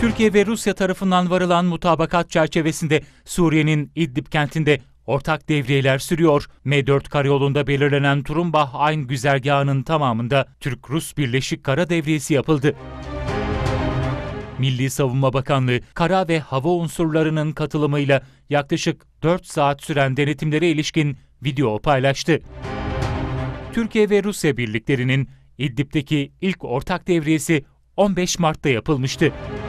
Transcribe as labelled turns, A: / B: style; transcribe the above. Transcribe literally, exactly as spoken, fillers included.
A: Türkiye ve Rusya tarafından varılan mutabakat çerçevesinde Suriye'nin İdlib kentinde ortak devriyeler sürüyor. M dört karayolunda belirlenen Turumbah-Ayn güzergahının tamamında Türk-Rus Birleşik Kara Devriyesi yapıldı. Milli Savunma Bakanlığı, kara ve hava unsurlarının katılımıyla yaklaşık dört saat süren denetimlere ilişkin video paylaştı. Türkiye ve Rusya birliklerinin İdlib'deki ilk ortak devriyesi on beş Mart'ta yapılmıştı.